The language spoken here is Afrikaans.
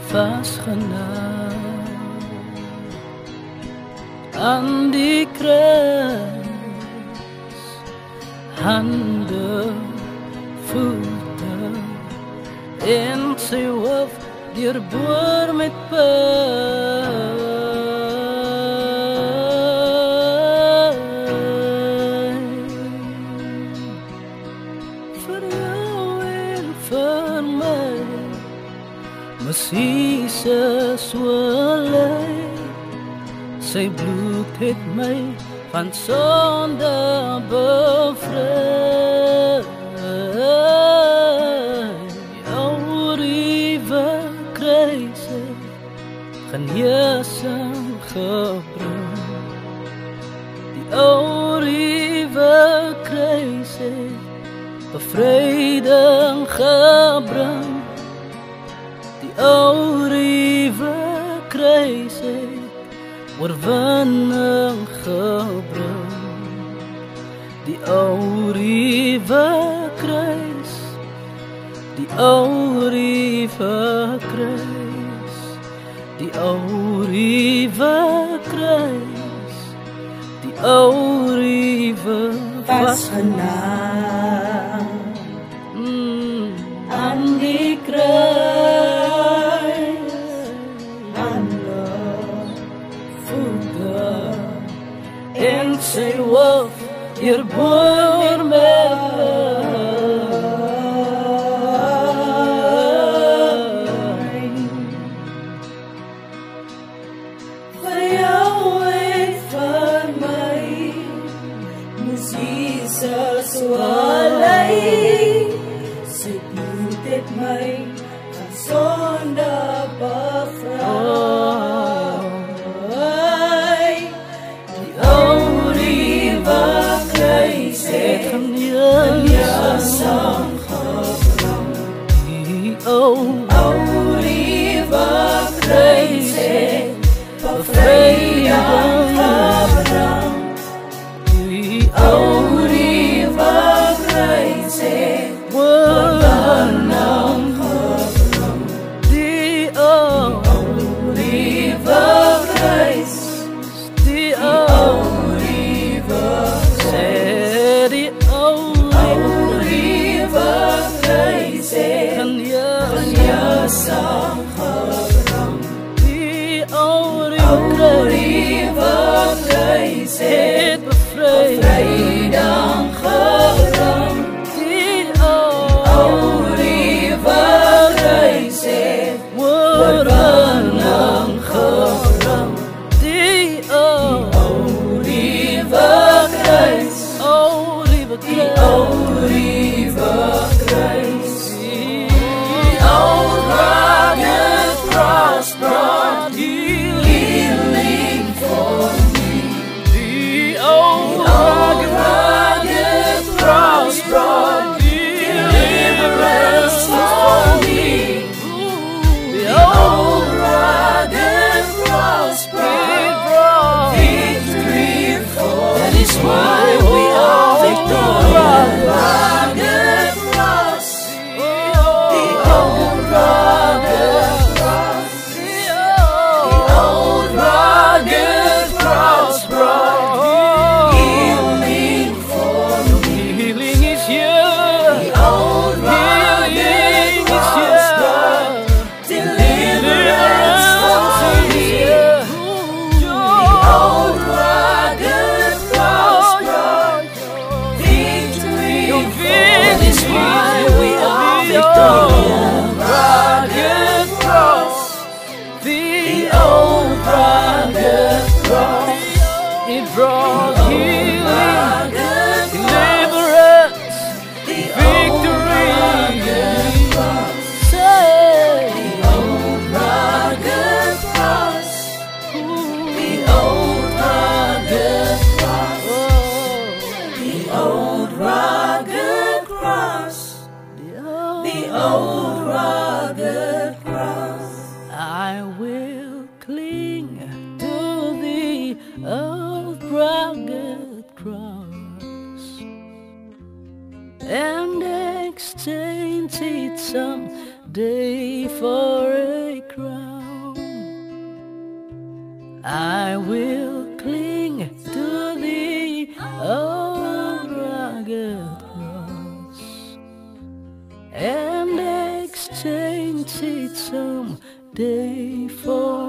vastgenageld aan die kruis, hande, voete en sy hoof deurboor met pyn. Vir jou en vir my, moes Jesus oorlei. Sy bloed het my van sonde bevry. Ou Riewe Kruis het genesing gebring. Die Ou Riewe Kruis het bevryding gebring. Die Ou Riewe Kruis het oorwinning gebring. Die Ou Riewe Kruis, die Ou Riewe Kruis, die Ou Riewe Kruis, die Ou Riewe vastgenageld aan die kruis, hande, voete en sy hoof deurboor met pyn. Vir jou en vir my, moes Jesus oorlei. Sy bloed het my van sonde bevry. Ou Riewe Kruis het bevryding gebring. Die Ou Riewe Kruis het oorwinning gebring. Die Ou Riewe Kruis, die Ou Riewe Kruis, die Ou Riewe Kruis het genesing gebring. Die Ou Riewe Kruis het bevryding gebring. Die Ou Riewe Kruis het oorwinning gebring. Die Ou Riewe Kruis, Ou Riewe Kruis, Ou Riewe Kruis. Brought healing for me. The old rugged cross brought deliverance for me. The old rugged cross brought victory for me. That is why we are victorious. Rugged cross, the old rugged healing for me. Healing is here. The old rugged cross brought deliverance for me. The old rugged cross brought victory for me. That is why we are victorious. Rugged cross, the old rugged cross. It brought healing, deliverance, victory. Say, the old rugged cross, the old rugged cross, the old rugged cross, the old rugged cross. I will cling to the old rugged cross and exchange it someday for a crown. I will cling to the old rugged cross and exchange it someday for